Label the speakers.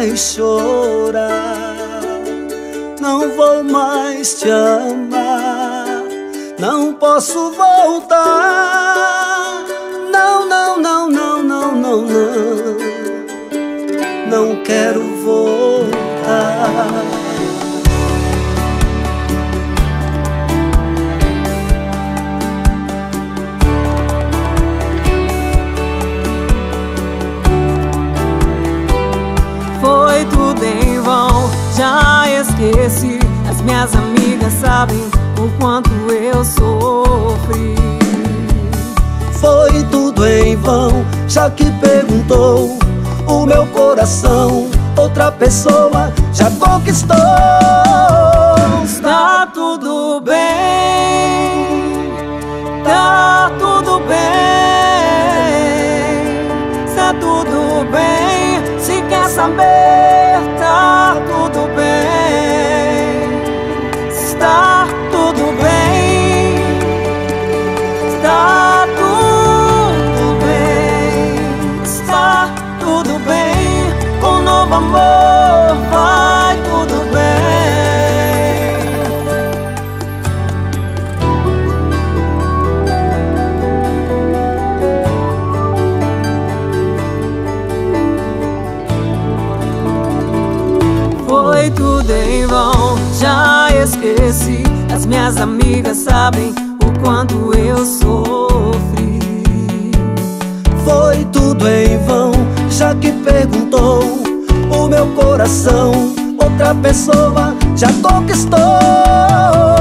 Speaker 1: mais chorar. Não vou mais te amar, não posso voltar. Não, não, não, não, não, não, não, não quero voltar.
Speaker 2: Foi tudo em vão, já esqueci. As minhas amigas sabem o quanto eu sofri.
Speaker 1: Foi tudo em vão, já que perguntou o meu coração. Outra pessoa já conquistou.
Speaker 2: Está tudo bem, tá tudo bem, está tudo bem. Se quer saber, tá tudo bem. Está tudo bem, está tudo bem, está tudo bem. Com novo amor vai tudo bem. Foi tudo em vão, já esqueci. As minhas amigas sabem o quanto eu sofri.
Speaker 1: Foi tudo em vão, já que perguntou o meu coração. Outra pessoa já conquistou.